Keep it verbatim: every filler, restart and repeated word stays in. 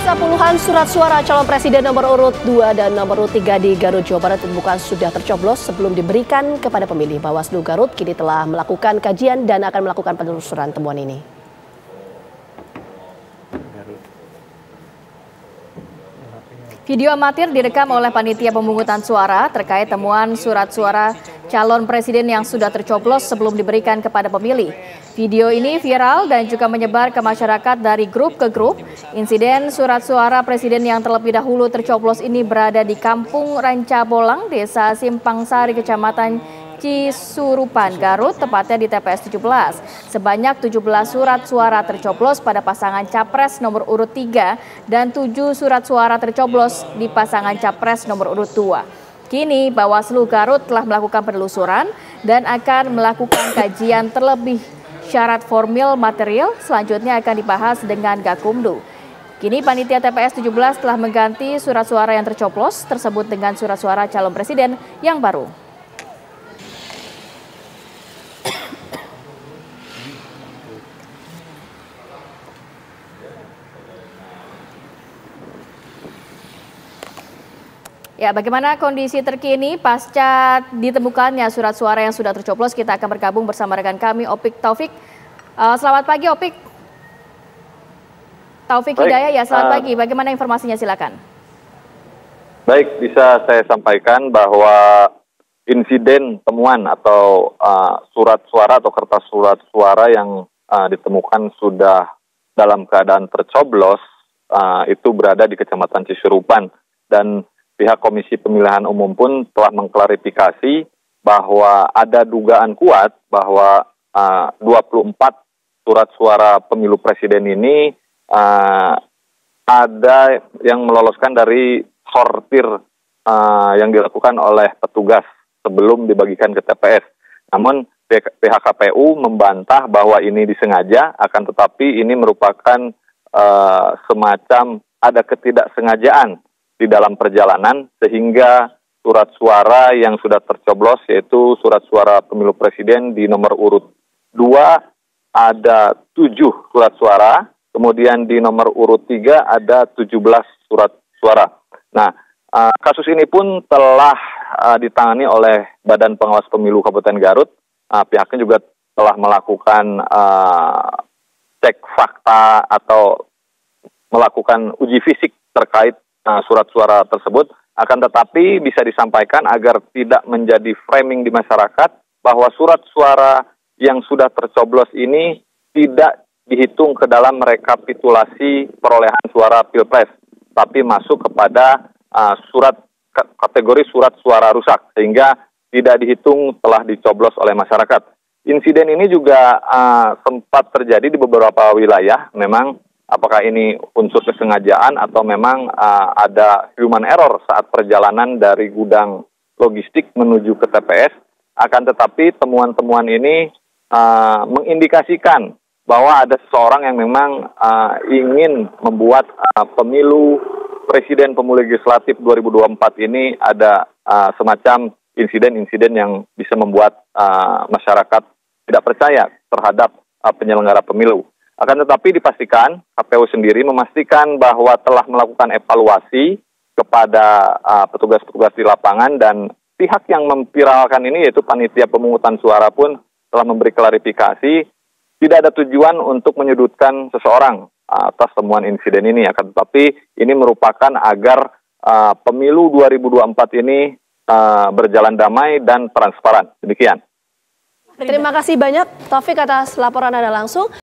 Pemirsa, puluhan surat suara calon presiden nomor urut dua dan nomor urut tiga di Garut, Jawa Barat ditemukan sudah tercoblos sebelum diberikan kepada pemilih. Bawaslu Garut kini telah melakukan kajian dan akan melakukan penelusuran temuan ini. Video amatir direkam oleh panitia pemungutan suara terkait temuan surat suara calon presiden yang sudah tercoblos sebelum diberikan kepada pemilih. Video ini viral dan juga menyebar ke masyarakat dari grup ke grup. Insiden surat suara presiden yang terlebih dahulu tercoblos ini berada di Kampung Ranca Bolang, Desa Simpang Sari, Kecamatan Cisurupan, Garut, tepatnya di T P S tujuh belas. Sebanyak tujuh belas surat suara tercoblos pada pasangan Capres nomor urut tiga dan tujuh surat suara tercoblos di pasangan Capres nomor urut dua. Kini Bawaslu Garut telah melakukan penelusuran dan akan melakukan kajian terlebih syarat formil material, selanjutnya akan dibahas dengan Gakumdu. Kini panitia T P S tujuh belas telah mengganti surat suara yang tercoblos tersebut dengan surat suara calon presiden yang baru. Ya, bagaimana kondisi terkini pasca ditemukannya surat suara yang sudah tercoblos? Kita akan bergabung bersama rekan kami Opik Taufik. Uh, selamat pagi Opik. Taufik Baik, Hidayah, ya selamat uh, pagi. Bagaimana informasinya, silakan. Baik, bisa saya sampaikan bahwa insiden temuan atau uh, surat suara atau kertas surat suara yang uh, ditemukan sudah dalam keadaan tercoblos uh, itu berada di Kecamatan Cisurupan, dan pihak Komisi Pemilihan Umum pun telah mengklarifikasi bahwa ada dugaan kuat bahwa uh, dua puluh empat surat suara pemilu presiden ini uh, ada yang meloloskan dari sortir uh, yang dilakukan oleh petugas sebelum dibagikan ke T P S. Namun pihak K P U membantah bahwa ini disengaja, akan tetapi ini merupakan uh, semacam ada ketidaksengajaan di dalam perjalanan, sehingga surat suara yang sudah tercoblos yaitu surat suara pemilu presiden di nomor urut dua ada tujuh surat suara, kemudian di nomor urut tiga ada tujuh belas surat suara. Nah, uh, kasus ini pun telah uh, ditangani oleh Badan Pengawas Pemilu Kabupaten Garut. Uh, pihaknya juga telah melakukan uh, cek fakta atau melakukan uji fisik terkait Nah, surat suara tersebut, akan tetapi bisa disampaikan agar tidak menjadi framing di masyarakat bahwa surat suara yang sudah tercoblos ini tidak dihitung ke dalam rekapitulasi perolehan suara Pilpres, tapi masuk kepada uh, surat kategori surat suara rusak, sehingga tidak dihitung telah dicoblos oleh masyarakat. Insiden ini juga uh, sempat terjadi di beberapa wilayah. Memang apakah ini unsur kesengajaan atau memang uh, ada human error saat perjalanan dari gudang logistik menuju ke T P S, akan tetapi temuan-temuan ini uh, mengindikasikan bahwa ada seseorang yang memang uh, ingin membuat uh, pemilu presiden pemilu legislatif dua ribu dua puluh empat ini ada uh, semacam insiden-insiden yang bisa membuat uh, masyarakat tidak percaya terhadap uh, penyelenggara pemilu. Akan tetapi dipastikan, K P U sendiri memastikan bahwa telah melakukan evaluasi kepada petugas-petugas uh, di lapangan, dan pihak yang memviralkan ini yaitu panitia pemungutan suara pun telah memberi klarifikasi tidak ada tujuan untuk menyudutkan seseorang uh, atas temuan insiden ini. Akan tetapi ini merupakan agar uh, pemilu dua ribu dua puluh empat ini uh, berjalan damai dan transparan. Demikian. Terima kasih banyak Taufik atas laporan Anda langsung.